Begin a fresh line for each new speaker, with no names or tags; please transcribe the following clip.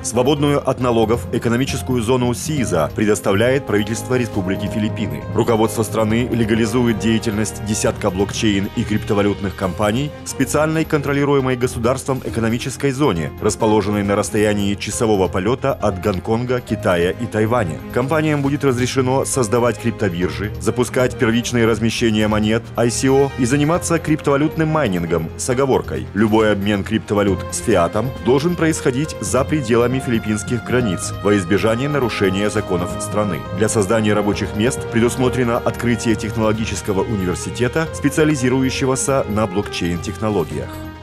Свободную от налогов экономическую зону СИЗА предоставляет правительство Республики Филиппины. Руководство страны легализует деятельность десятка блокчейн и криптовалютных компаний в специальной контролируемой государством экономической зоне, расположенной на расстоянии часового полета от Гонконга, Китая и Тайваня. Компаниям будет разрешено создавать криптобиржи, запускать первичные размещения монет, ICO и заниматься криптовалютным майнингом с оговоркой: любой обмен криптовалют с фиатом должен происходить за пределами филиппинских границ во избежание нарушения законов страны. Для создания рабочих мест предусмотрено открытие технологического университета, специализирующегося на блокчейн-технологиях.